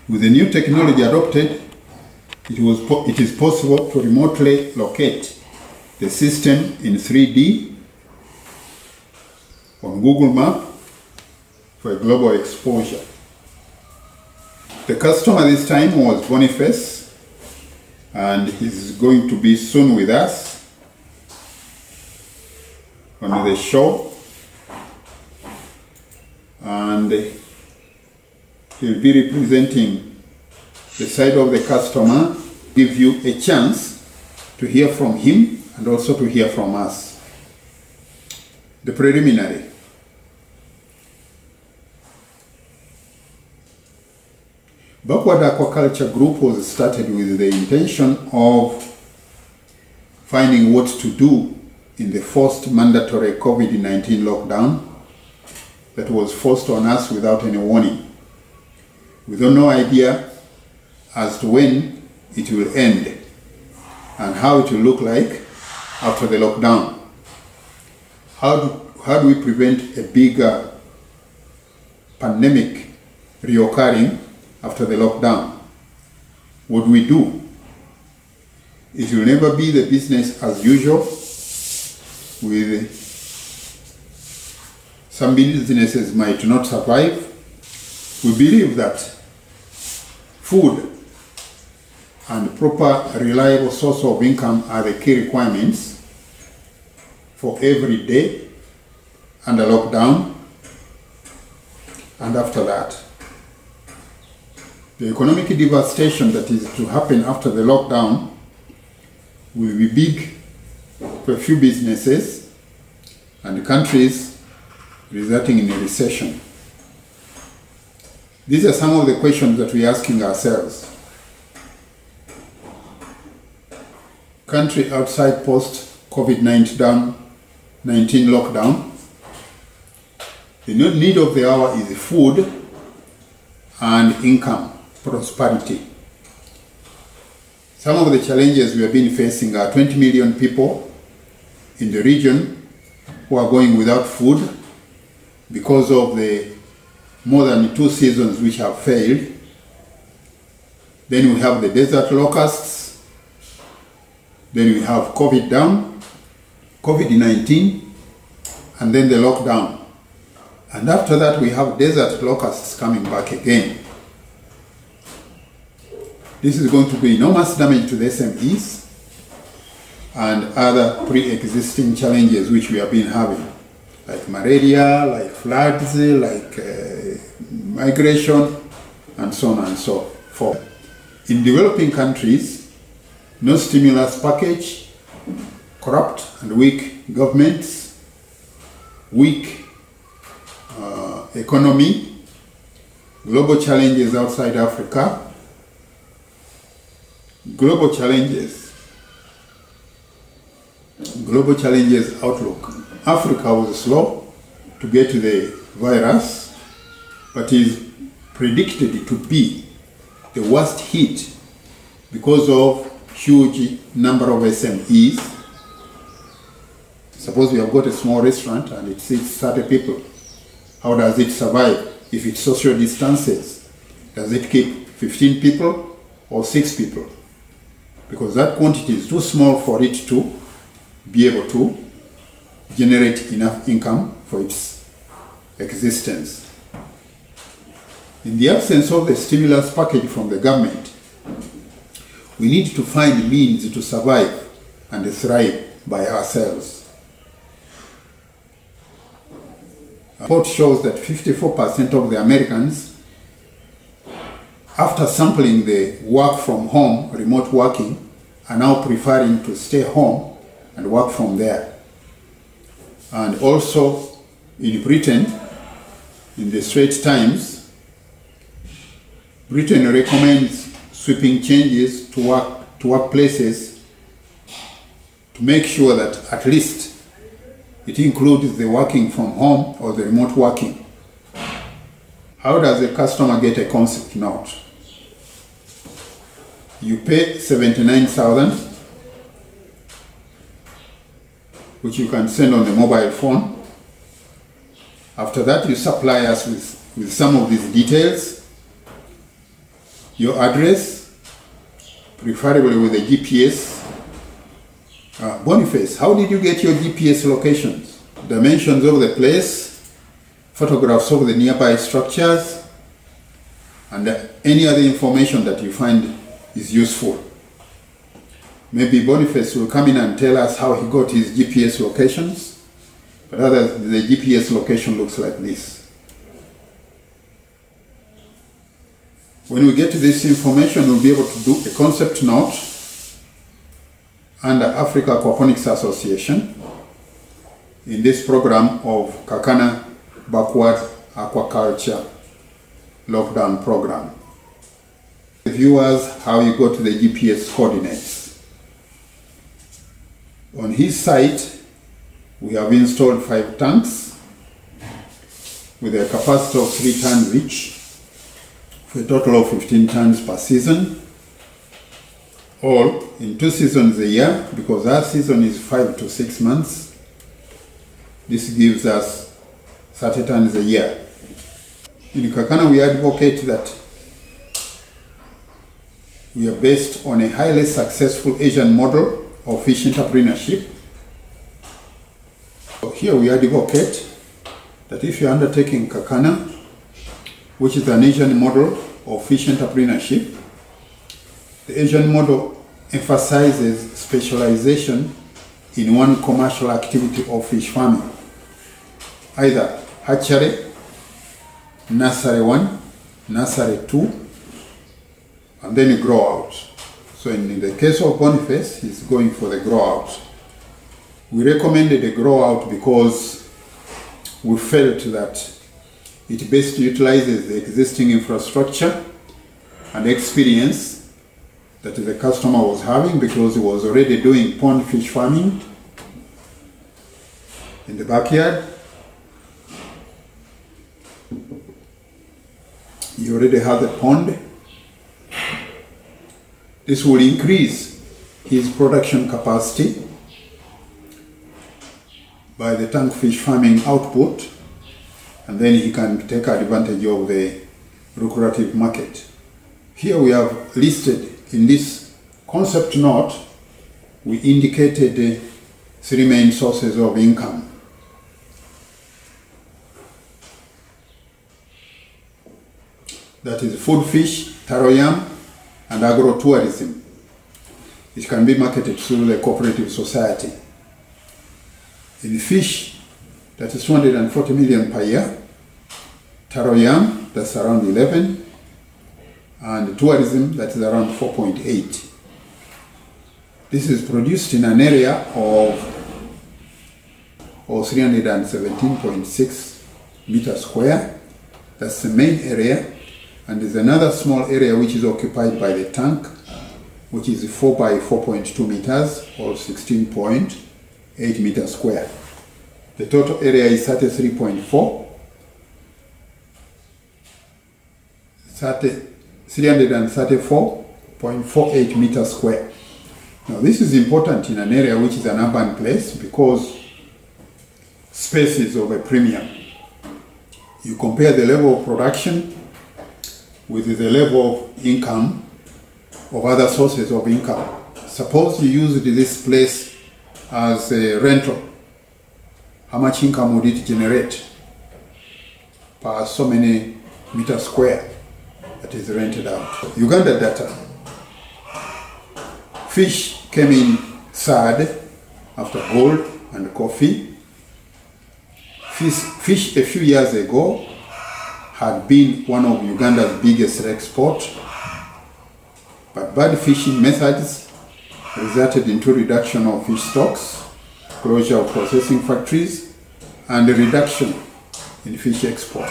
With the new technology adopted, it is possible to remotely locate the system in 3D on Google Map for a global exposure. The customer this time was Boniface, and he's going to be soon with us on the show, and he'll be representing the side of the customer, give you a chance to hear from him and also to hear from us. The preliminary. Backward Aquaculture Group was started with the intention of finding what to do in the first mandatory COVID-19 lockdown that was forced on us without any warning, with no idea as to when it will end and how it will look like after the lockdown. How do we prevent a bigger pandemic reoccurring after the lockdown? What do we do? It will never be the business as usual. With some businesses might not survive. We believe that food and proper reliable source of income are the key requirements for every day under lockdown and after that. The economic devastation that is to happen after the lockdown will be big for a few businesses and countries, resulting in a recession. These are some of the questions that we're asking ourselves. Country outside post-COVID-19 lockdown, the need of the hour is food and income, prosperity. Some of the challenges we have been facing are 20 million people in the region who are going without food because of the more than 2 seasons which have failed. Then we have the desert locusts. Then we have COVID-19, and then the lockdown. And after that we have desert locusts coming back again. This is going to be enormous damage to the SMEs and other pre-existing challenges which we have been having, like malaria, like floods, like migration, and so on and so forth. In developing countries, no stimulus package, corrupt and weak governments, weak economy, global challenges outside Africa, global challenges outlook. Africa was slow to get to the virus, but is predicted to be the worst hit because of huge number of SMEs. Suppose we have got a small restaurant and it seats 30 people. How does it survive if it social distances? Does it keep 15 people or 6 people? Because that quantity is too small for it to be able to generate enough income for its existence. In the absence of the stimulus package from the government, we need to find means to survive and thrive by ourselves. A report shows that 54% of the Americans, after sampling the work from home, remote working, are now preferring to stay home and work from there. And also in Britain, in the Straits Times, Britain recommends sweeping changes to workplaces to make sure that at least it includes the working from home or the remote working. How does a customer get a concept note? You pay $79,000, which you can send on the mobile phone. After that, you supply us with some of these details, your address, preferably with a GPS. Boniface, how did you get your GPS locations? Dimensions of the place, photographs of the nearby structures, and any other information that you find is useful. Maybe Boniface will come in and tell us how he got his GPS locations, but the GPS location looks like this. When we get to this information, we'll be able to do a concept note under Africa Aquaponics Association in this program of Kakana Backward Aquaculture Lockdown Program. The viewers, how you go to the GPS coordinates. On his site, we have installed 5 tanks with a capacity of 3 tons each, for a total of 15 tons per season, all in 2 seasons a year, because our season is 5 to 6 months. This gives us 30 tons a year. In Kakana, we advocate that we are based on a highly successful Asian model of fish entrepreneurship. So here we advocate that if you are undertaking Kakana, which is an Asian model of fish entrepreneurship, the Asian model emphasizes specialization in one commercial activity of fish farming, either hatchery, nursery 1, nursery 2, and then grow out. So in the case of Boniface, he's going for the grow out. We recommended a grow out because we felt that it best utilizes the existing infrastructure and experience that the customer was having, because he was already doing pond fish farming in the backyard. He already had a pond. This will increase his production capacity by the tank fish farming output, and then he can take advantage of the lucrative market. Here we have listed in this concept note, we indicated 3 main sources of income. That is food fish, taro yam, and agro-tourism. It can be marketed through the cooperative society. In fish, that is 240 million per year. Taro yam, that's around 11. And tourism, that is around 4.8. This is produced in an area of 317.6 meters square. That's the main area. And there's another small area which is occupied by the tank, which is 4 by 4.2 meters, or 16.8 meters square. The total area is 334.48 meters square. Now this is important in an area which is an urban place, because space is of a premium. You compare the level of production with the level of income of other sources of income. Suppose you used this place as a rental. How much income would it generate per so many meters square that is rented out? Uganda data. Fish came in third after gold and coffee. Fish a few years ago had been one of Uganda's biggest exports, but bad fishing methods resulted into reduction of fish stocks, closure of processing factories, and a reduction in fish exports.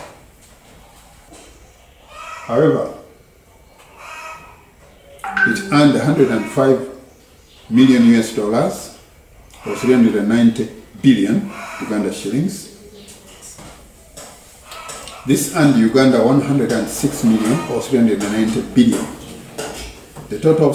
However, it earned 105 million US dollars, or 390 billion Uganda shillings. This earned Uganda 106 million, or 390 billion. The total of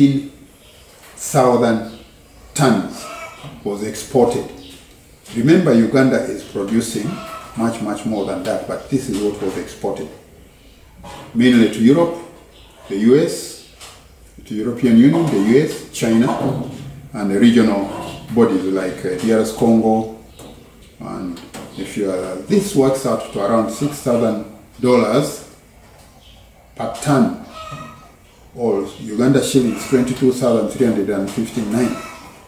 17,000 tons was exported. Remember, Uganda is producing much more than that, but this is what was exported. Mainly to Europe, the US, the European Union, the US, China, and the regional bodies like DRS Congo. And if you are, this works out to around $6,000 per ton, or Uganda shillings 22,359.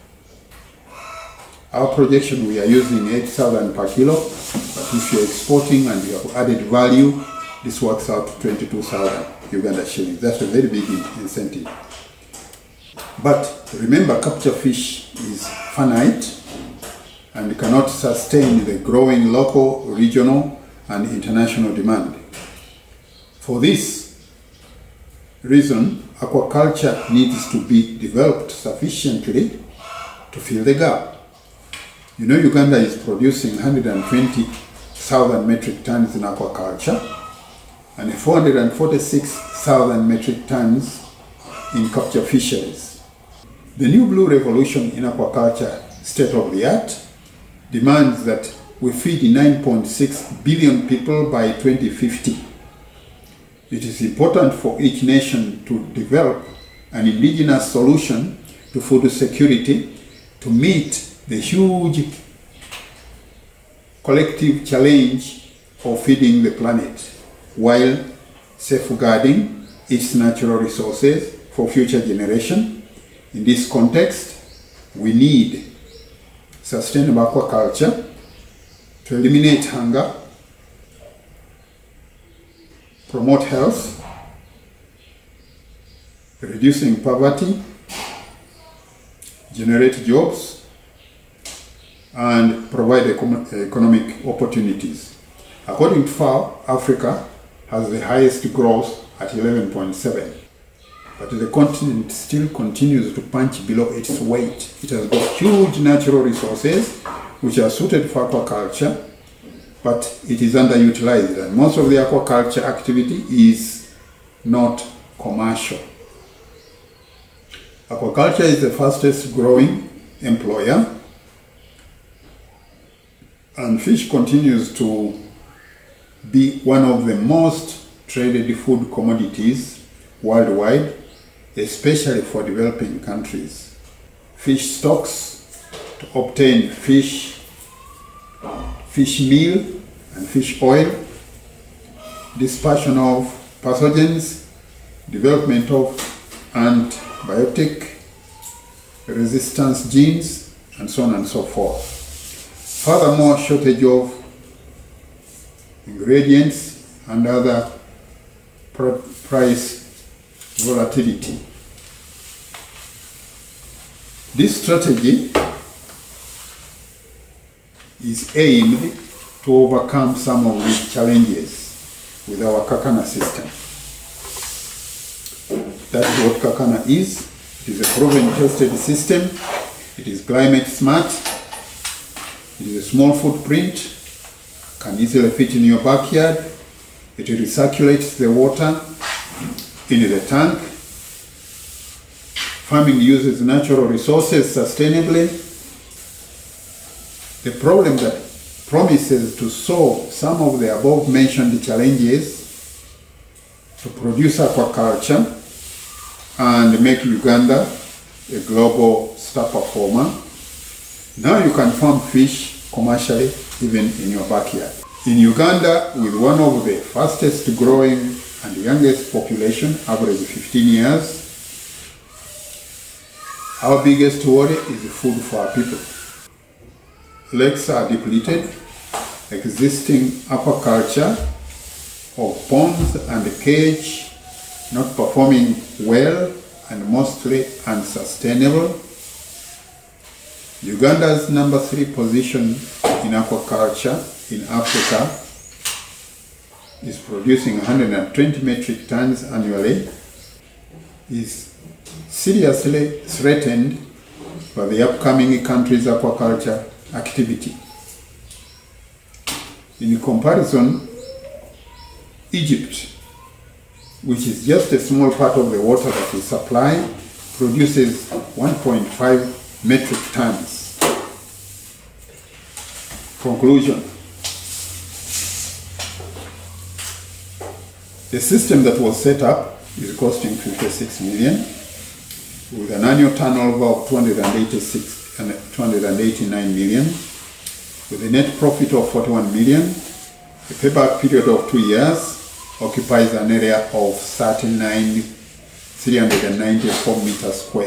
Our projection, we are using 8,000 per kilo, but if you're exporting and you have added value, this works out to 22,000 Uganda shillings. That's a very big incentive. But remember, capture fish is finite and cannot sustain the growing local, regional, and international demand. For this reason, aquaculture needs to be developed sufficiently to fill the gap. You know, Uganda is producing 120,000 metric tons in aquaculture and 446,000 metric tons in capture fisheries. The new blue revolution in aquaculture, state of the art, demands that we feed 9.6 billion people by 2050. It is important for each nation to develop an indigenous solution to food security to meet the huge collective challenge of feeding the planet while safeguarding its natural resources for future generation. In this context, we need sustainable aquaculture to eliminate hunger, promote health, reducing poverty, generate jobs, and provide economic opportunities. According to FAO, Africa has the highest growth at 11.7, but the continent still continues to punch below its weight. It has got huge natural resources which are suited for aquaculture, but it is underutilized, and most of the aquaculture activity is not commercial. Aquaculture is the fastest growing employer, and fish continues to be one of the most traded food commodities worldwide, especially for developing countries. Fish stocks to obtain fish meal and fish oil, dispersion of pathogens, development of antibiotic resistance genes, and so on and so forth. Furthermore, shortage of ingredients and other price volatility. This strategy is aimed to overcome some of these challenges with our Kakana system. That's what Kakana is. It is a proven tested system. It is climate smart. It is a small footprint, can easily fit in your backyard. It recirculates the water in the tank. Farming uses natural resources sustainably. The problem that promises to solve some of the above mentioned challenges to produce aquaculture and make Uganda a global star performer. Now you can farm fish commercially even in your backyard. In Uganda, with one of the fastest growing and youngest population, average 15 years, our biggest worry is food for our people. Lakes are depleted, existing aquaculture of ponds and cage not performing well and mostly unsustainable. Uganda's number 3 position in aquaculture in Africa is producing 120 metric tons annually, is seriously threatened by the upcoming country's aquaculture activity. In comparison, Egypt, which is just a small part of the water that we supply, produces 1.5 metric tons. Conclusion. The system that was set up is costing 56 million, with an annual turnover of 289 million, with a net profit of 41 million. The payback period of 2 years, occupies an area of 394 meters square,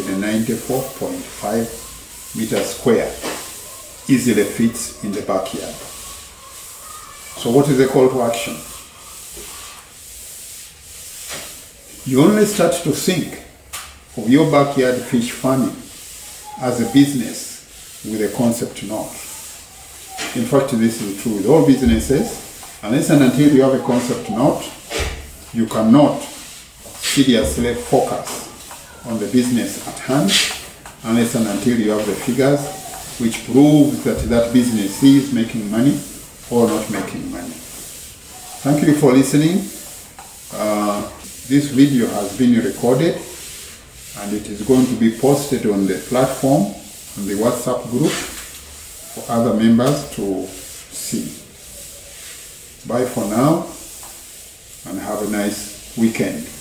394.5 meters square, easily fits in the backyard. So what is the call to action? You only start to think of your backyard fish farming as a business with a concept note. In fact, this is true with all businesses. Unless and until you have a concept note, you cannot seriously focus on the business at hand, unless and until you have the figures which prove that that business is making money or not making money. Thank you for listening. This video has been recorded and it is going to be posted on the platform, on the WhatsApp group, for other members to see. Bye for now and have a nice weekend.